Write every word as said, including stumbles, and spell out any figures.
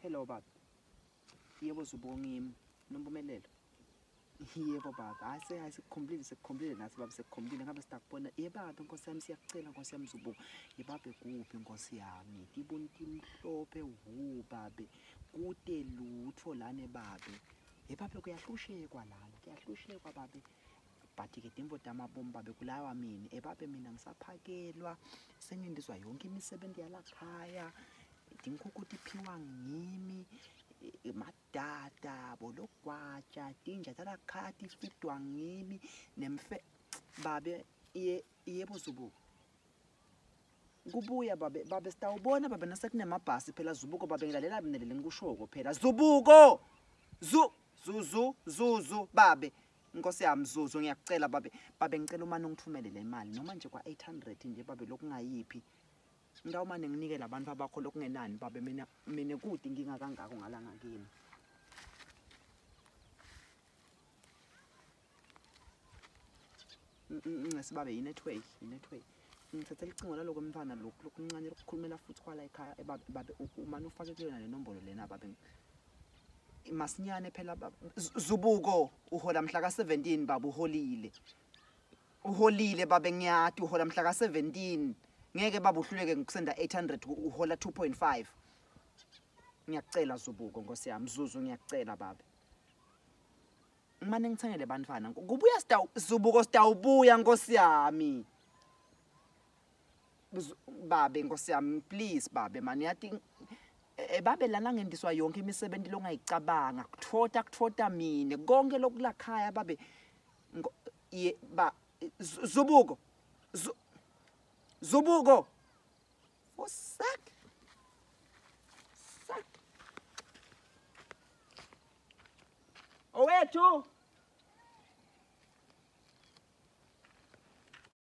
hello baba yebo Zubuko ngimi nompumelelo yebo baba hayi se sikhombile sikhombile nathi baba sikhombile ngabe sitakubona yebaba Nkosi yami siyakucela Nkosi yami Zubuko yebabe kuphi Nkosi yami tibona timhlophe wu babe kude lutho lane babe yebabe kuyahlushekwa lana kuyahlushekwa babe bathi ke timbo tamabomba babe kulawa mina ebabe mina ngisaphakelwa sengindizwa yonke imisebenzi yalakhaya dinkuku tiphiwa ngimi madada bologwaja tinja talakhaya tifidwa ngimi nemfe babe yebo Zubuko kubuya babe babe sitawubona babe nasekunemabhasi phela Zubuko babe ngilalela mina lengikushoko phela Zubuko zu zuzu zuzu babe Nkosi yami Zuzu ngiyakucela babe babe ngicela uma ngithumele le mali noma nje kwa eight hundred nje babe lokungayiphi ngawo manje nginike labantu abakho lokungenani babe mina mina kude inkinga kangako ngalanga kimi ngesibabe inetwork inetwork ngithatha icingo laloko mfana lokho lokuncane lokukhulumela futhi kwala ekhaya babe uma ufake kuyona le nombolo lena babe masinyane phela Zubuko uhola mhla ka seventeen baba uholile uholile babe ngiyati uhola mhla ka seventeen ngeke baba uhluleke ngikusenda eight hundred uhola two point five ngiyakucela Zubuko Nkosi yami Zuzu ngiyakucela babe ngimane ngithengele bantwana kubuya sitaw Zubuko sitawubuya Nkosi yami babe Nkosi yami please babe mani yathi ebabe lana ngendiswa yonke imisebenzi longayicabanga kuthotha kuthotha mina konke lokulakhaya babe ye ba Zubuko Zubuko fusak sak owethu